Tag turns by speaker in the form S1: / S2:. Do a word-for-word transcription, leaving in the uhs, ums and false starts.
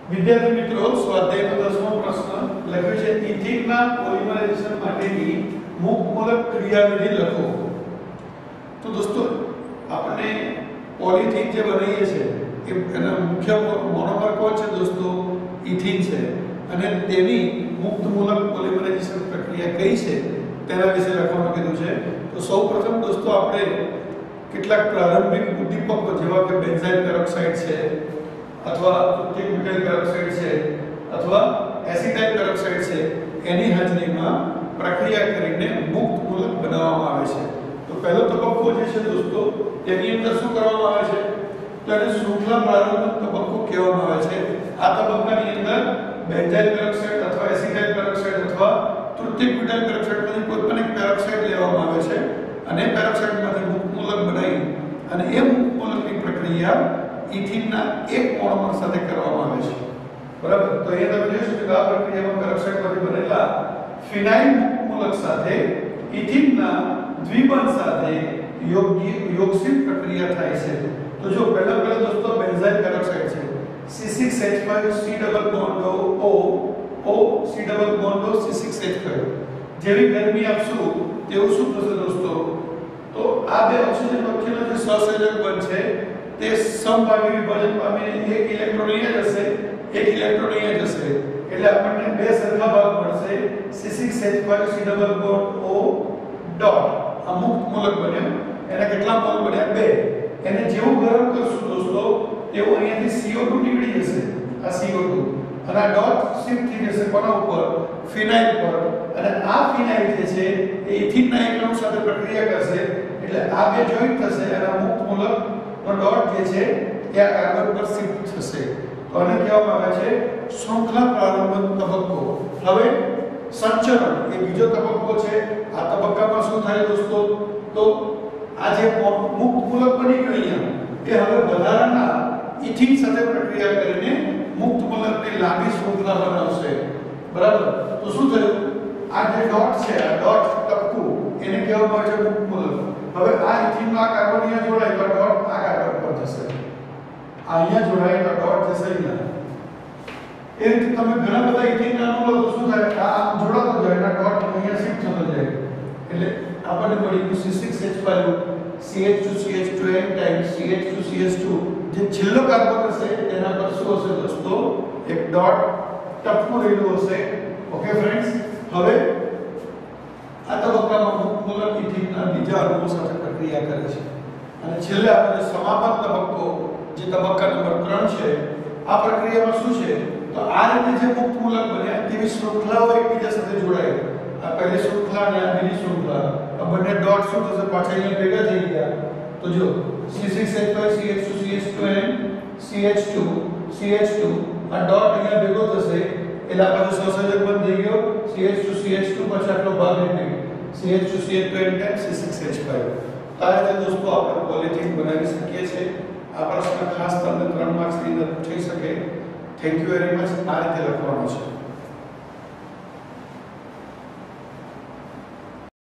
S1: વિદ્યાર્થી મિત્રો, સ્વાધ્યાયનો દસમો પ્રશ્ન લખ્યો છે ઇથિનના પોલિમરાઇઝેશન માટેની મુક્ત ક્રિયાવિધિ લખો। તો દોસ્તો, આપણે પોલિથીન જે બનાવીએ છીએ એના મુખ્ય મોનોમર કોણ છે દોસ્તો? ઇથિન છે। અને તેની મુક્ત મૂલક પોલિમરાઇઝેશન પ્રક્રિયા કઈ છે તેના વિશે લખવાનું કીધું છે। તો સૌપ્રથમ દોસ્તો આપણે કેટલાક પ્રારંભિક ઉદ્દીપકો જેવા કે બેન્ઝાઇલ પેરોક્સાઇડ છે अथवा तृतीयक ब्यूटाइल पेरोक्साइड છે अथवा एसिटाइल पेरोक्साइड છે એની હાજરીમાં પ્રક્રિયા કરીને મુક્ત મૂલક બનાવવામાં આવે છે। તો પહેલો તબક્કો જે છે દોસ્તો, તેની અંદર શું કરવામાં આવે છે? તો એને શૃંખલા પ્રારંભક તબક્કો કહેવામાં આવે છે। આ તબક્કાની અંદર બેન્ઝાઇલ પેરોક્સાઇડ અથવા એસિટાઇલ પેરોક્સાઇડ અથવા તૃતીયક બ્યુટાઇલ પેરોક્સાઇડમાંથી કોઈ પણ એક પેરોક્સાઇડ લેવામાં આવે છે અને પેરોક્સાઇડમાંથી મુક્ત મૂલક બનાવી અને એ મુક્ત મૂલકની પ્રક્રિયા ઇથિનના એક મોનોમર સાથે કરવામાં આવે છે। બરાબર? તો અહીંયા તમે જોઈ શકો કે આ પ્રક્રિયામાં પેરોક્સાઇડમાંથી બનેલા ફિનાઇલ મુક્ત મૂલક સાથે ઇથિનના દ્વિબંધ સાથે યોગ્ય યોગસિત પ્રક્રિયા થાય છે। તો જો પહેલા પહેલા દોસ્તો બેન્ઝાઇલ પેરોક્સાઇડ છે C six H five C double bond O O C double bond C six H five જેવી ગરમી આપશું તેવું શું થશે દોસ્તો? તો આ બે ઓક્સિજન વચ્ચેનો જે સહસંયોજક બંધ છે તે સમભાગી વિભાજન પામીને એક ઇલેક્ટ્રોન અહીંયા જશે, એક ઇલેક્ટ્રોન અહીંયા જશે, એટલે આપણને બે સરખા ભાગ મળશે। C six H five C double bond O dot આ મુક્ત મૂલક બન્યો। એના કેટલા મોલ બન્યા? બે। એને જેવું ગરમ કરશું દોસ્તો તેવું અહીંયાથી સી ઓ ટુ નીકળી જશે, આ સી ઓ ટુ, અને આ ડોટ શિફ્ટ થઈ જશે કોના ઉપર? ફિનાઇલ પર। અને આ ફિનાઇલ જે છે એ ઇથિનના એકમ સાથે પ્રક્રિયા કરશે એટલે આ બે જોઈન્ટ થશે અને આ મુક્ત મૂલક નો ડોટ જે છે એ આ કાર્બન પર શિફ્ટ થશે। તો આને કહેવામાં આવે છે શૃંખલા પ્રારંભક તબક્કો। હવે સંચરણ એ બીજો તબક્કો છે। આ તબક્કામાં શું થાય દોસ્તો? તો આ જે મુક્ત મૂલક બની ગયું અહીંયા એ હવે વધારાના ઇથિન સાથે પ્રક્રિયા કરીને મુક્ત મૂલકની લાંબી શૃંખલા બનાવશે। બરાબર? તો શું થયું? આ જે ડોટ છે, આ ડોટ ટપકું, એને કહેવામાં આવે છે મુક્ત મૂલક। હવે આ ઇથિનમાં આ કાર્બન અહીંયા જોડાય તો ડોટ આ કાર્બન પર જશે, આ અહીંયા જોડાય તો ડોટ જશે અહીંયા। એ રીતે તમે ઘણા બધા ઇથિનના અણુ લો તો શું થાય? આ આમ જોડાતો જાય અને ડોટ અહીંયા શિફ્ટ થતો જાય એટલે આપણને મળી C six H five C H two C H two N times C H two C H two જે છેલ્લો કાર્બન હશે તેના પર શું હશે દોસ્તો? એક ડોટ ટપકું રહેલું હશે। ઓકે ફ્રેન્ડ્સ, હવે આ તબક્કામાં મુક્ત મૂલક ઇથિનના બીજા અણુઓ સાથે પ્રક્રિયા કરે છે અને છેલ્લે આપણે સમાપન તબક્કો જે તબક્કા નંબર ત્રણ છે, આ પ્રક્રિયામાં શું છે? તો આ રીતે જે મુક્ત મૂલક બન્યા તેવી શૃંખલાઓ એકબીજા સાથે જોડાય। આ પહેલી શૃંખલા અને આ બીજી શૃંખલા, આ બંને ડોટ શું થશે? પાછા અહીંયા ભેગા થઈ ગયા। તો જો C six H five C H two C H two N C H two C H two આ ડોટ અહીંયા ભેગો થશે એટલે આ પાછો સહસંયોજક બંધ થઈ ગયો C H two C H two પછી આટલો ભાગ repeat C H two C H two N times C six H five. આ રીતે દોસ્તો આપણે પોલિથીન બનાવી શકીએ છીએ। આ પ્રશ્ન ખાસ તમને ત્રણ માર્ક્સની અંદર પૂછી શકે। Thank you very much. આ રીતે લખવાનો છે।